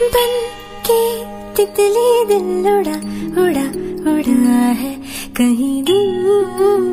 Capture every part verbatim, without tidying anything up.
बन के तितली दिल उड़ा उड़ा उड़ा है कहीं दूर।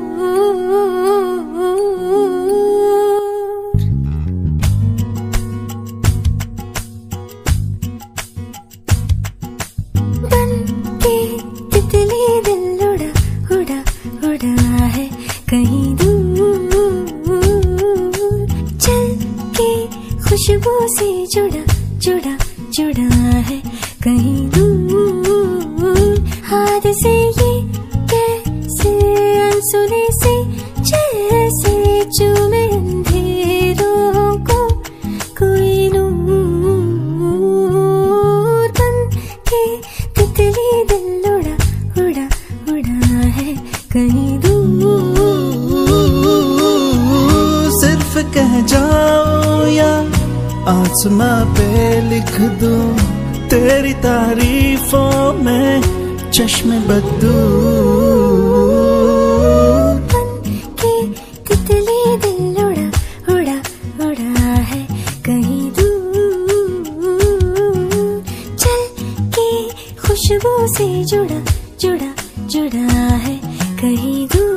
बन के तितली दिल उड़ा उड़ा उड़ा है कहीं दूर। चल के खुशबू से जुड़ा जुड़ा जुड़ा है कहीं दूर। हाथ से ये कैसे अनसुने से जैसे चूमे अंधेरों को कोई नूर। बन के तितली दिल उड़ा उड़ा उड़ा है कहीं दूर। सिर्फ कह जाओ या आसमां पे लिख दूं तेरी तारीफों में चश्मे बद्दू। बन के तितली दिल उड़ा उड़ा उड़ा है कहीं दूर। चल के खुशबू से जुड़ा जुड़ा जुड़ा है कहीं दूर।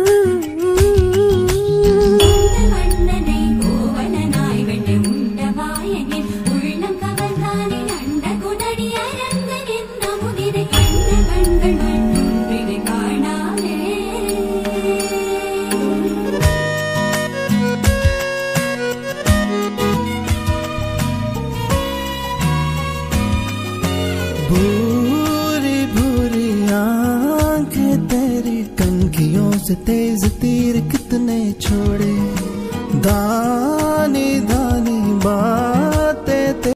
भूरी भूरी आंखें तेरी कनखियों से तेज तीर कितने छोड़े। दानी दानी बात